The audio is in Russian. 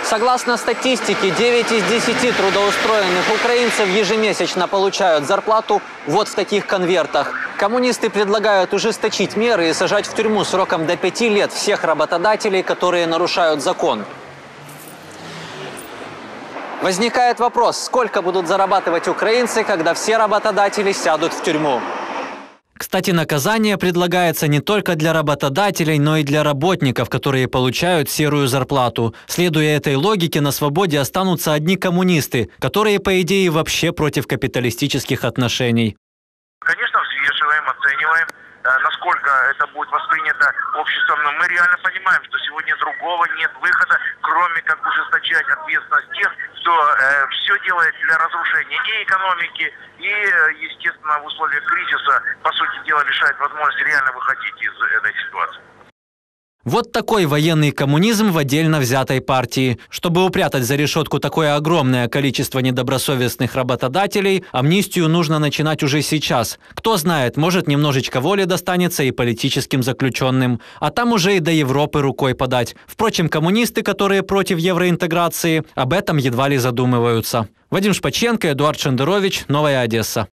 Согласно статистике, 9 из 10 трудоустроенных украинцев ежемесячно получают зарплату вот в таких конвертах. Коммунисты предлагают ужесточить меры и сажать в тюрьму сроком до 5 лет всех работодателей, которые нарушают закон. Возникает вопрос, сколько будут зарабатывать украинцы, когда все работодатели сядут в тюрьму? Кстати, наказание предлагается не только для работодателей, но и для работников, которые получают серую зарплату. Следуя этой логике, на свободе останутся одни коммунисты, которые, по идее, вообще против капиталистических отношений. Конечно, взвешиваем, оцениваем, насколько это будет воспринято обществом, но мы реально понимаем, что сегодня другого нет выхода, кроме как ужесточать ответственность тех, кто все делает для разрушения и экономики, и, естественно, в условиях кризиса, по сути дела, лишает возможности реально выходить из этой ситуации. Вот такой военный коммунизм в отдельно взятой партии. Чтобы упрятать за решетку такое огромное количество недобросовестных работодателей, амнистию нужно начинать уже сейчас. Кто знает, может, немножечко воли достанется и политическим заключенным. А там уже и до Европы рукой подать. Впрочем, коммунисты, которые против евроинтеграции, об этом едва ли задумываются. Вадим Шпаченко, Эдуард Шендерович, Новая Одесса.